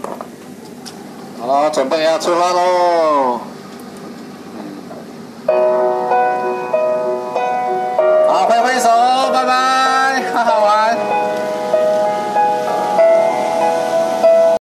好了，准备要出发喽！